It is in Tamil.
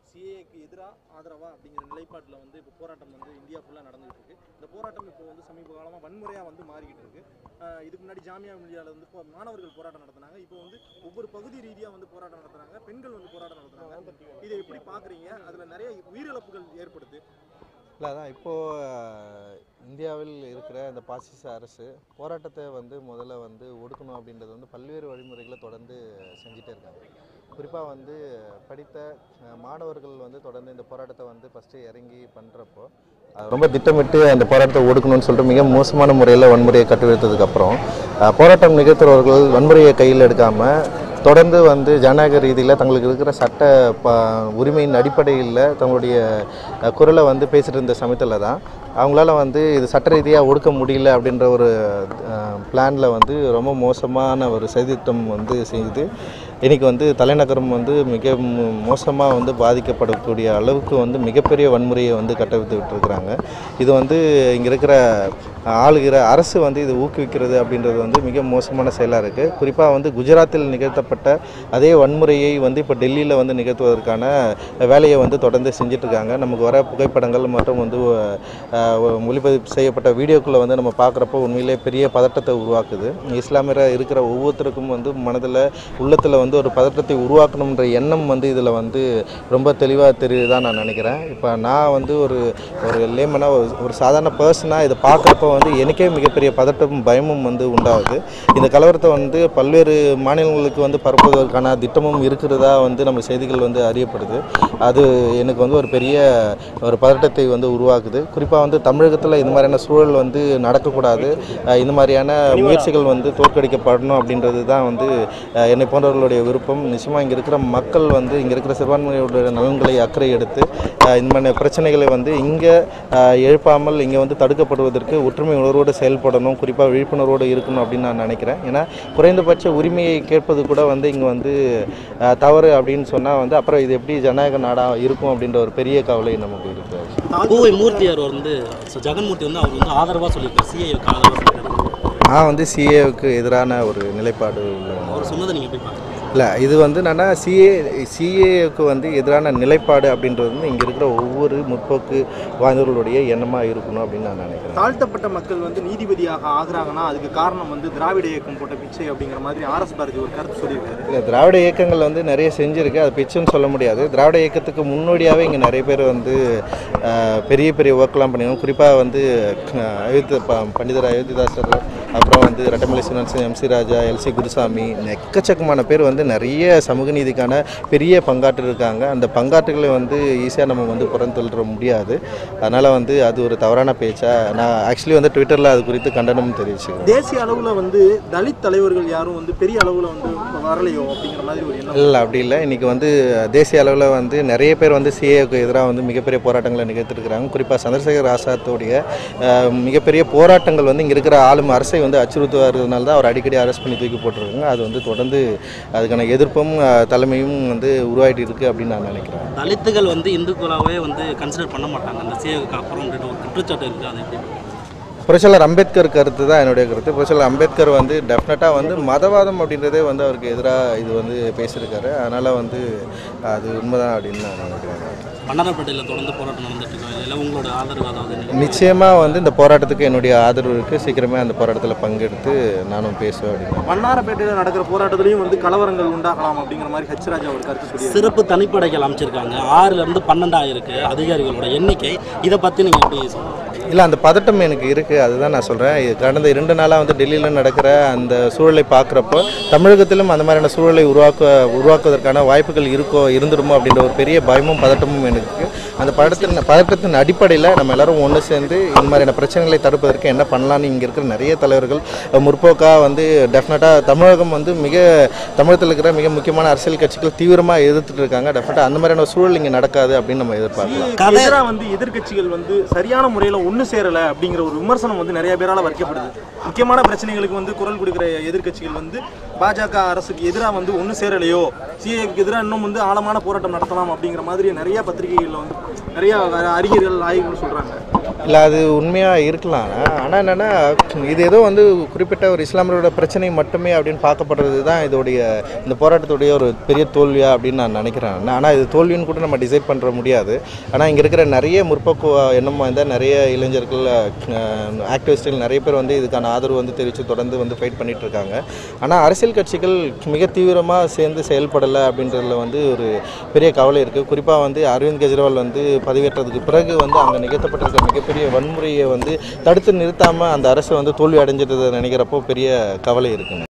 சிஏக்கு எதிராக ஆதரவா அப்படிங்கிற நிலைப்பாட்டில் வந்து இப்போ போராட்டம் வந்து இந்தியா ஃபுல்லாக நடந்துகிட்டு இருக்கு. இந்த போராட்டம் இப்போ வந்து சமீப காலமாக வன்முறையாக வந்து மாறிக்கிட்டு இருக்கு. இதுக்கு முன்னாடி ஜாமியா மில்லியாவில் வந்து மாணவர்கள் போராட்டம் நடத்தினாங்க. இப்போ வந்து ஒவ்வொரு பகுதி ரீதியாக வந்து போராட்டம் நடத்துறாங்க, பெண்கள் வந்து போராட்டம் நடத்துறாங்க. இதை எப்படி பார்க்குறீங்க? அதில் நிறைய உயிரிழப்புகள் ஏற்படுது. இல்லை, அதான் இப்போது இந்தியாவில் இருக்கிற இந்த பாசிச அரசு போராட்டத்தை வந்து முதல்ல வந்து ஒடுக்கணும் அப்படின்றது வந்து பல்வேறு வழிமுறைகளை தொடர்ந்து செஞ்சுட்டே இருக்காங்க. குறிப்பாக வந்து படித்த மாணவர்கள் வந்து தொடர்ந்து இந்த போராட்டத்தை வந்து ஃபஸ்ட்டு இறங்கி பண்ணுறப்போ ரொம்ப திட்டமிட்டு அந்த போராட்டத்தை ஒடுக்கணும்னு சொல்லிட்டு மிக மோசமான முறையில் வன்முறையை கட்டுவித்ததுக்கப்புறம் போராட்டம் நிகழ்த்துறவர்கள் வன்முறையை கையில் எடுக்காமல் தொடர்ந்து வந்து ஜனநாயக ரீதியில் தங்களுக்கு இருக்கிற சட்ட உரிமையின் அடிப்படையில் தங்களுடைய குரலை வந்து பேசிகிட்டு இருந்த சமயத்தில் தான் அவங்களால வந்து இது சட்ட ரீதியாக ஒடுக்க முடியல அப்படின்ற ஒரு பிளானில் வந்து ரொம்ப மோசமான ஒரு சதித்திட்டம் வந்து செய்து இன்றைக்கி வந்து தலைநகரம் வந்து மிக மோசமாக வந்து பாதிக்கப்படக்கூடிய அளவுக்கு வந்து மிகப்பெரிய வன்முறையை வந்து கட்டவித்து விட்டுருக்குறாங்க. இது வந்து இங்கே இருக்கிற ஆளுகிற அரசு வந்து இது ஊக்குவிக்கிறது அப்படின்றது வந்து மிக மோசமான செயலாக இருக்குது. குறிப்பாக வந்து குஜராத்தில் நிகழ்த்தப்பட்ட அதே வன்முறையை வந்து இப்போ டெல்லியில் வந்து நிகழ்த்துவதற்கான வேலையை வந்து தொடர்ந்து செஞ்சிட்ருக்காங்க. நமக்கு வர புகைப்படங்கள் மற்றும் வந்து ஒளிப்பதிவு செய்யப்பட்ட வீடியோக்களை வந்து நம்ம பார்க்குறப்போ உண்மையிலே பெரிய பதட்டத்தை உருவாக்குது. இஸ்லாமியராக இருக்கிற ஒவ்வொருத்தருக்கும் வந்து மனதில் உள்ளத்தில் வந்து ஒரு பதட்டத்தை உருவாக்கணுன்ற எண்ணம் வந்து இதில் வந்து ரொம்ப தெளிவாக தெரியுதுதான் நான் நினைக்கிறேன். இப்போ நான் வந்து ஒரு லேமனாக ஒரு சாதாரண பர்சனாக இதை பார்க்குறப்போ வந்து எனக்கே மிகப்பெரிய பதட்டமும் பயமும் வந்து உண்டாகுது. இந்த கலவரத்தை வந்து பல்வேறு மாநிலங்களுக்கு வந்து பரப்புவதற்கான திட்டமும் இருக்கிறதா வந்து நம்ம செய்திகள் வந்து அறியப்படுது. அது எனக்கு வந்து ஒரு பெரிய ஒரு பதட்டத்தை வந்து உருவாக்குது. குறிப்பாக வந்து தமிழகத்தில் இந்த மாதிரியான சூழல் வந்து நடக்கக்கூடாது, இந்த மாதிரியான முயற்சிகள் வந்து தோற்கடிக்கப்படணும் அப்படின்றது தான் வந்து என்னை போன்றவர்களுடைய விருப்பம். நிச்சயமாக இங்கே இருக்கிற மக்கள் வந்து இங்கே இருக்கிற சிறுபான்மையினுடைய நலன்களை அக்கறை எடுத்து இந்த மாதிரி பிரச்சனைகளை வந்து இங்கே எழுப்பாமல் இங்கே வந்து தடுக்கப்படுவதற்கு ஒற்றுமை உணர்வோடு செயல்படணும், குறிப்பாக விழிப்புணர்வோடு இருக்கணும் அப்படின்னு நான் நினைக்கிறேன். ஏன்னா குறைந்தபட்ச உரிமையை கேட்பது கூட வந்து இங்கே வந்து தவறு அப்படின்னு சொன்னால் வந்து அப்புறம் இது எப்படி ஜனநாயக நாடாக இருக்கும் அப்படின்ற ஒரு பெரிய கவலை நமக்கு இருக்குது. கோவை மூர்த்தியார் வந்து ஜெகன்மூர்த்தி வந்து அவர் வந்து ஆதரவாக சொல்லியிருக்காரு, சிஏக்கு ஆதரவாக சொல்லியிருக்காரு. நான் வந்து சிஏவுக்கு எதிரான ஒரு நிலைப்பாடு அவர் சொன்னதை நீங்கள் எப்படி பார்க்குறீங்க? இல்லை, இது வந்து என்னென்னா சிஏவுக்கு வந்து எதிரான நிலைப்பாடு அப்படின்றது வந்து இங்கே இருக்கிற ஒவ்வொரு முற்போக்கு வாய்ந்தவர்களுடைய எண்ணமாக இருக்கணும் அப்படின்னு நான் நினைக்கிறேன். தாழ்த்தப்பட்ட மக்கள் வந்து நீதிபதியாக ஆகுறாங்கன்னா அதுக்கு காரணம் வந்து திராவிட இயக்கம் போட்ட பிச்சை அப்படிங்கிற மாதிரி ஆர்எஸ் பாரதி ஒரு கருத்து சொல்லியிருக்காரு. இல்லை, திராவிட இயக்கங்கள் வந்து நிறைய செஞ்சுருக்கு, அது பிச்சுன்னு சொல்ல முடியாது. திராவிட இயக்கத்துக்கு முன்னோடியாகவே இங்கே நிறைய பேர் வந்து பெரிய பெரிய ஒர்க்லாம் பண்ணியிருக்கோம். குறிப்பாக வந்து பண்டிதர் அயோத்திதாசர், அப்புறம் வந்து ரெட்டமலை சீனிவாசன், எம்சி ராஜா, எல்சி குருசாமி, எக்கச்சக்கமான பேர் வந்து நிறைய சமூக நீதிக்கான பெரிய பங்காற்று இருக்காங்க. அந்த பங்காற்றுகளை வந்து ஈஸியாக நம்ம வந்து புறந்தள்ள முடியாது. அதனால் வந்து அது ஒரு தவறான பேச்சா நான் ஆக்சுவலி வந்து ட்விட்டரில் அது குறித்து கண்டனம் தெரிவிச்சுக்கிறேன். தேசிய அளவில் வந்து தலித் தலைவர்கள் யாரும் வந்து பெரிய அளவில் வந்து வரலையோ அப்படிங்கிற மாதிரி ஒரு எண்ணம் இல்லை, அப்படி இல்லை. இன்றைக்கி வந்து தேசிய அளவில் வந்து நிறைய பேர் வந்து சிஏக்கு எதிராக வந்து மிகப்பெரிய போராட்டங்களை நிகழ்த்திருக்கிறாங்க. குறிப்பாக சந்திரசேகர் ஆசாத்தோடைய மிகப்பெரிய போராட்டங்கள் வந்து இங்கே இருக்கிற ஆளும் அரசை வந்து அச்சுறுத்துவதனால தான் அவர் அடிக்கடி அரெஸ்ட் பண்ணி தூக்கி போட்டிருக்காங்க. அது வந்து தொடர்ந்து அதுக்கான எதிர்ப்பும் தலைமையும் வந்து உருவாகிட்டு இருக்குது அப்படின்னு நான் நினைக்கிறேன். தலித்துகள் வந்து இந்துக்களாகவே வந்து கன்சிடர் பண்ண மாட்டாங்க அந்த சிஏக்கு அப்புறம் ஒரு குற்றச்சாட்டு இருக்குது. அது எப்படி? புரட்சியாளர் அம்பேத்கர் கருத்து தான் என்னுடைய கருத்து. புரட்சியாளர் அம்பேத்கர் வந்து டெஃபினட்டாக வந்து மதவாதம் அப்படின்றதே வந்து அவருக்கு எதிராக இது வந்து பேசியிருக்காரு. அதனால் வந்து அது உண்மைதான் அப்படின்னு நான் நினைக்கிறேன். பண்டாரப்பேட்டையில் தொடர்ந்து போராட்டம் நடந்துட்டு இருக்கோம், இல்லை உங்களோட ஆதரவு? அதாவது நிச்சயமாக வந்து இந்த போராட்டத்துக்கு என்னுடைய ஆதரவு இருக்குது. சீக்கிரமே அந்த போராட்டத்தில் பங்கெடுத்து நானும் பேசுவேன் அப்படின்னு. பண்டாரப்பேட்டையில் நடக்கிற போராட்டத்திலையும் வந்து கலவரங்கள் உண்டாகலாம் அப்படிங்கிற மாதிரி ஹெச்ராஜா ஒரு கருத்து சொல்லி சிறப்பு தனிப்படைகள் அமைச்சிருக்காங்க. 6லேருந்து 12 ஆயிருக்கு அதிகாரிகளோட எண்ணிக்கை. இதை பற்றி நீங்கள் எப்படி சொல்லுங்கள்? இல்லை, அந்த பதட்டம் எனக்கு இருக்குது. அதுதான் நான் சொல்கிறேன். கடந்த 2 நாளாக வந்து டெல்லியில் நடக்கிற அந்த சூழலை பார்க்குறப்போ தமிழகத்திலும் அந்த மாதிரியான சூழலை உருவாக்குவதற்கான வாய்ப்புகள் இருந்துருமோ அப்படின்ற ஒரு பெரிய பயமும் பதட்டமும் எனக்கு இருக்குது. அந்த பதட்டத்தின் அடிப்படையில் நம்ம எல்லோரும் ஒன்று சேர்ந்து இந்த மாதிரியான பிரச்சனைகளை தடுப்பதற்கு என்ன பண்ணலான்னு இங்கே இருக்கிற நிறைய தலைவர்கள் முற்போக்காக வந்து டெஃபினட்டாக தமிழகம் வந்து தமிழகத்தில் இருக்கிற மிக முக்கியமான அரசியல் கட்சிகள் தீவிரமாக எதிர்த்துட்டு இருக்காங்க. டெஃபினட்டாக அந்த மாதிரியான சூழல் இங்கே நடக்காது அப்படின்னு நம்ம எதிர்பார்க்கலாம். வந்து எதிர்கட்சிகள் வந்து சரியான முறையில் ஒன்று சேரலை அப்படிங்கிற ஒரு விமர்சனம் வந்து நிறைய பேரால் வைக்கப்படுது. முக்கியமான பிரச்சனைகளுக்கு வந்து குரல் கொடுக்குற எதிர்கட்சிகள் வந்து பாஜக அரசுக்கு எதிராக வந்து ஒன்று சேரலையோ, சிஏக்கு எதிராக இன்னும் வந்து ஆழமான போராட்டம் நடத்தலாம் அப்படிங்கிற மாதிரி நிறைய பத்திரிகைகளில் வந்து நிறைய அறிஞர்கள் ஆய்வுகள் சொல்கிறாங்க. இல்லை, அது உண்மையாக இருக்கலாம். ஆனால் என்னென்னா, இது ஏதோ வந்து குறிப்பிட்ட ஒரு இஸ்லாமியரோட பிரச்சனை மட்டுமே அப்படின்னு பார்க்கப்படுறது தான் இதோடைய இந்த போராட்டத்துடைய ஒரு பெரிய தோல்வியா அப்படின்னு நான் நினைக்கிறேன். ஆனால் இது தோல்வின்னு கூட நம்ம டிசைட் பண்ணுற முடியாது. ஆனால் இங்கே இருக்கிற நிறைய முற்போக்கு எண்ணம் வாய்ந்த நிறைய இளைஞர்கள், ஆக்டிவிஸ்டுகள் நிறைய பேர் வந்து இதுக்கான ஆதரவு வந்து தெரிவித்து தொடர்ந்து வந்து ஃபைட் பண்ணிகிட்டு இருக்காங்க. ஆனால் அரசியல் கட்சிகள் மிக தீவிரமாக சேர்ந்து செயல்படலை அப்படின்றதுல வந்து ஒரு பெரிய கவலை இருக்குது. குறிப்பாக வந்து அரவிந்த் கெஜ்ரிவால் வந்து பதவியேற்றதுக்கு பிறகு வந்து அங்கே நிகழ்த்தப்பட்டிருக்க மிகப்பெரிய வன்முறையை வந்து தடுத்து நிறுத்தாமல் அந்த அரசு வந்து தோல்வி அடைஞ்சிட்டதை நினைக்கிறப்போ பெரிய கவலை இருக்குங்க.